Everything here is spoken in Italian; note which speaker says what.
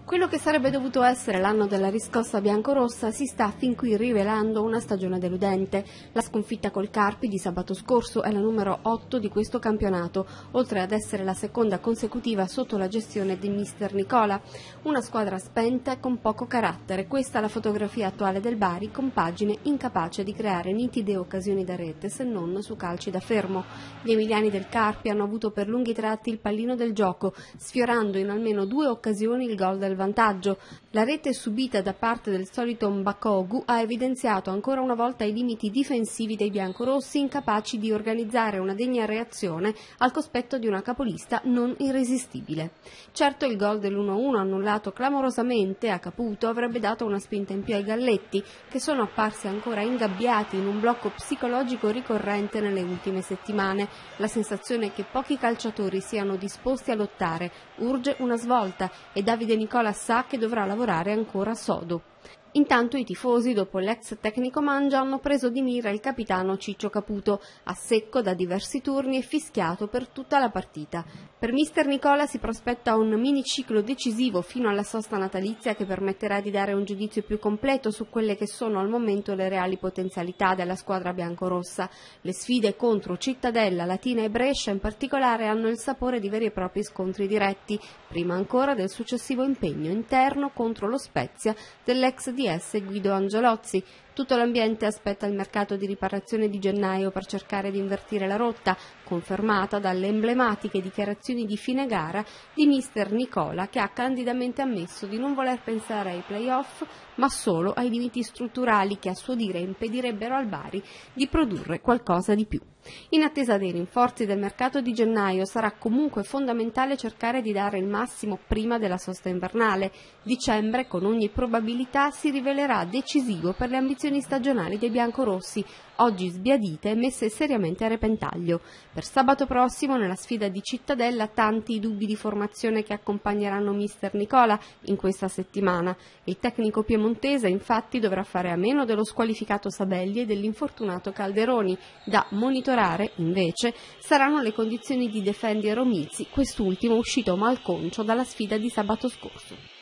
Speaker 1: Quello che sarebbe dovuto essere l'anno della riscossa biancorossa si sta fin qui rivelando una stagione deludente. La sconfitta col Carpi di sabato scorso è la numero 8 di questo campionato, oltre ad essere la seconda consecutiva sotto la gestione di mister Nicola. Una squadra spenta e con poco carattere, questa è la fotografia attuale del Bari, compagine incapace di creare nitide occasioni da rete se non su calci da fermo. Gli emiliani del Carpi hanno avuto per lunghi tratti il pallino del gioco, sfiorando in almeno 2 occasioni il gol del vantaggio. La rete subita da parte del solito Mbakogu ha evidenziato ancora una volta i limiti difensivi dei biancorossi, incapaci di organizzare una degna reazione al cospetto di una capolista non irresistibile. Certo, il gol dell'1-1 annullato clamorosamente a Caputo avrebbe dato una spinta in più ai galletti, che sono apparsi ancora ingabbiati in un blocco psicologico ricorrente nelle ultime settimane. La sensazione che pochi calciatori siano disposti a lottare urge una svolta e Davide Nicola sa che dovrà lavorare ancora sodo. Intanto i tifosi, dopo l'ex tecnico Mangia, hanno preso di mira il capitano Ciccio Caputo, a secco da diversi turni e fischiato per tutta la partita. Per mister Nicola si prospetta un miniciclo decisivo fino alla sosta natalizia che permetterà di dare un giudizio più completo su quelle che sono al momento le reali potenzialità della squadra biancorossa. Le sfide contro Cittadella, Latina e Brescia in particolare hanno il sapore di veri e propri scontri diretti, prima ancora del successivo impegno interno contro lo Spezia dell'ex DS Guido Angelozzi. Tutto l'ambiente aspetta il mercato di riparazione di gennaio per cercare di invertire la rotta, confermata dalle emblematiche dichiarazioni di fine gara di mister Nicola, che ha candidamente ammesso di non voler pensare ai play-off, ma solo ai limiti strutturali che a suo dire impedirebbero al Bari di produrre qualcosa di più. In attesa dei rinforzi del mercato di gennaio sarà comunque fondamentale cercare di dare il massimo prima della sosta invernale. Dicembre, con ogni probabilità, si rivelerà decisivo per le ambizioni stagionali dei biancorossi, oggi sbiadite e messe seriamente a repentaglio. Per sabato prossimo, nella sfida di Cittadella, tanti i dubbi di formazione che accompagneranno mister Nicola in questa settimana. Il tecnico piemontese, infatti, dovrà fare a meno dello squalificato Sabelli e dell'infortunato Calderoni. Da monitorare, invece, saranno le condizioni di Defendi e Romizzi, quest'ultimo uscito malconcio dalla sfida di sabato scorso.